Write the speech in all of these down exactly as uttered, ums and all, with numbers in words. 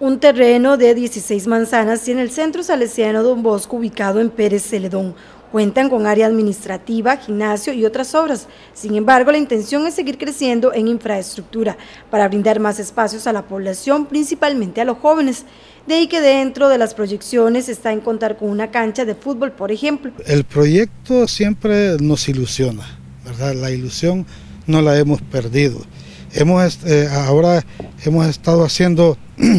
Un terreno de dieciséis manzanas tiene el Centro Salesiano Don Bosco ubicado en Pérez Celedón. Cuentan con área administrativa, gimnasio y otras obras. Sin embargo, la intención es seguir creciendo en infraestructura para brindar más espacios a la población, principalmente a los jóvenes. De ahí que dentro de las proyecciones está en contar con una cancha de fútbol, por ejemplo. El proyecto siempre nos ilusiona, ¿verdad? La ilusión no la hemos perdido. Hemos, eh, ahora hemos estado haciendo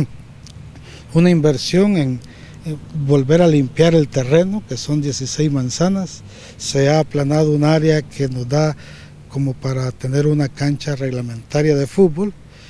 una inversión en, en volver a limpiar el terreno, que son dieciséis manzanas. Se ha aplanado un área que nos da como para tener una cancha reglamentaria de fútbol,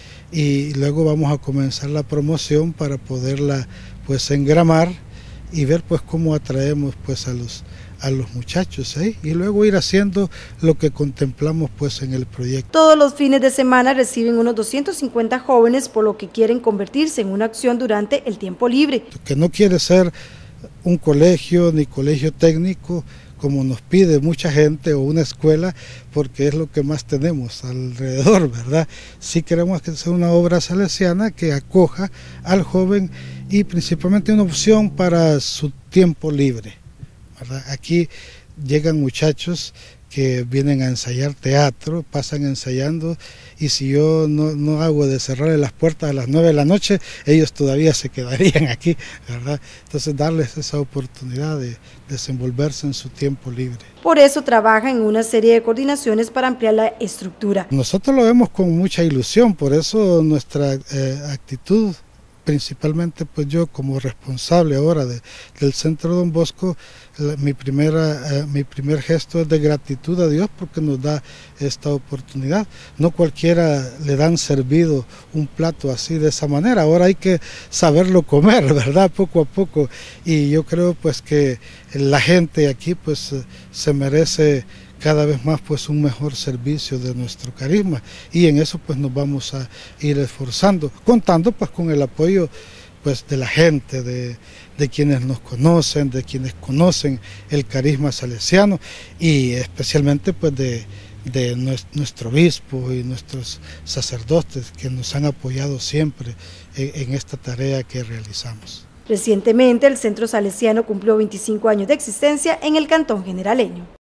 y luego vamos a comenzar la promoción para poderla pues engramar y ver pues cómo atraemos pues a los a los muchachos, ¿eh? Y luego ir haciendo lo que contemplamos pues en el proyecto. Todos los fines de semana reciben unos doscientos cincuenta jóvenes, por lo que quieren convertirse en una acción durante el tiempo libre. Que no quiere ser un colegio ni colegio técnico como nos pide mucha gente, o una escuela, porque es lo que más tenemos alrededor, ¿verdad? Sí queremos que sea una obra salesiana que acoja al joven y principalmente una opción para su tiempo libre, ¿verdad? Aquí llegan muchachos que vienen a ensayar teatro, pasan ensayando, y si yo no, no hago de cerrarle las puertas a las nueve de la noche, ellos todavía se quedarían aquí, ¿verdad? Entonces darles esa oportunidad de desenvolverse en su tiempo libre. Por eso trabaja en una serie de coordinaciones para ampliar la estructura. Nosotros lo vemos con mucha ilusión, por eso nuestra eh, actitud, principalmente pues yo como responsable ahora de, del Centro Don Bosco, la, mi, primera, eh, mi primer gesto es de gratitud a Dios porque nos da esta oportunidad. No cualquiera le dan servido un plato así de esa manera, ahora hay que saberlo comer, ¿verdad? Poco a poco, y yo creo pues que la gente aquí pues se merece cada vez más pues un mejor servicio de nuestro carisma, y en eso pues nos vamos a ir esforzando, contando pues con el apoyo pues de la gente, de, de quienes nos conocen, de quienes conocen el carisma salesiano, y especialmente pues de, de nuestro obispo y nuestros sacerdotes que nos han apoyado siempre en, en esta tarea que realizamos. Recientemente el Centro Salesiano cumplió veinticinco años de existencia en el Cantón Generaleño.